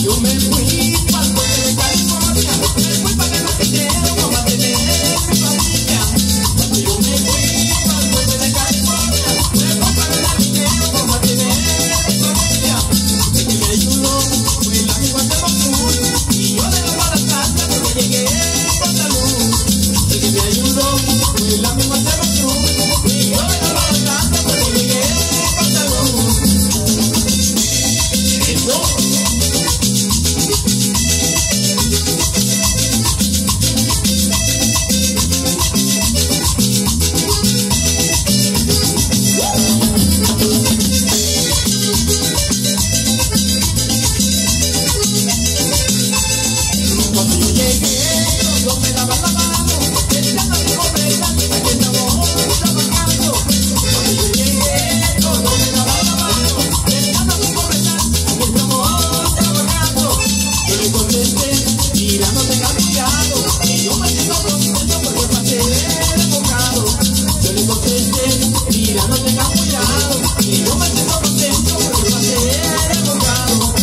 yo me fui pa'l norte de California, me fui pa' ganar dinero, pa' mantener mi familia. Cuando yo me fui pa'l norte de California, me fui pa' ganar dinero, pa' mantener mi familia. El que me ayudó fue el amigo Antebacul, y yo le daba las gracias porque llegué a Guadalupe. El que me ayudó fue el amigo Antebacul, y yo le daba las gracias porque llegué a Guadalupe. Cuando yo llegué, todos me daban la mano, decían a mi pobreza, aquí estamos trabajando. Cuando yo llegué, todos me daban la mano, decían a mi pobreza, aquí estamos trabajando. Yo le contesté, mira, no tengas cuidado, que yo me siento contento porque pasé de bocado. Yo le contesté, mira, no tengas cuidado, que yo me siento contento porque pasé de bocado.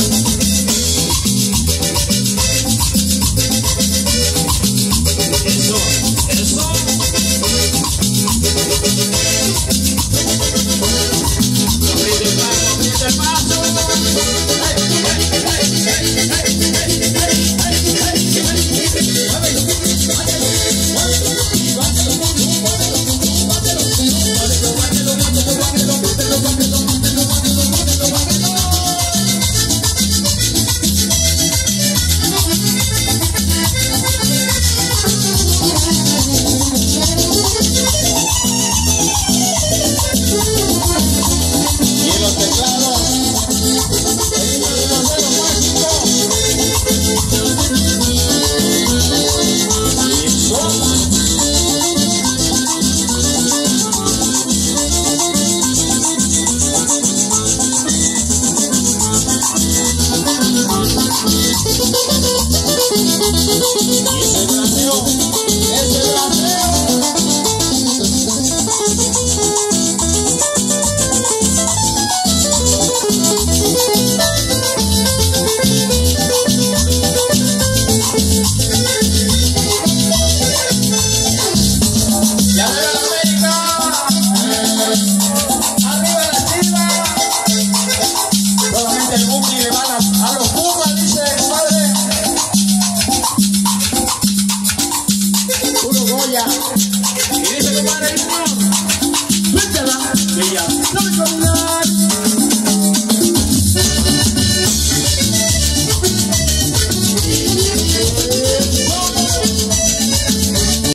Eso. Te paso. Y los teclados, el modelo mágico. Y ese graseo.